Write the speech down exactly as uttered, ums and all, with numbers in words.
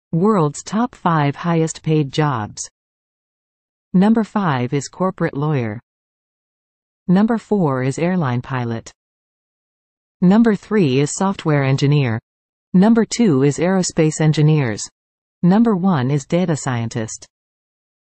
World's top five highest paid jobs. Number five is corporate lawyer. Number four is airline pilot. Number three is software engineer. Number two is aerospace engineers. Number one is data scientist.